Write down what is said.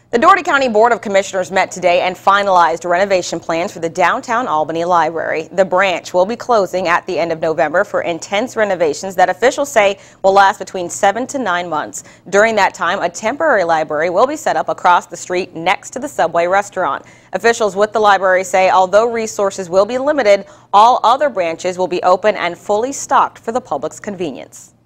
The Dougherty County Board of Commissioners met today and finalized renovation plans for the downtown Albany Library. The branch will be closing at the end of November for intense renovations that officials say will last between 7 to 9 months. During that time, a temporary library will be set up across the street next to the Subway restaurant. Officials with the library say although resources will be limited, all other branches will be open and fully stocked for the public's convenience.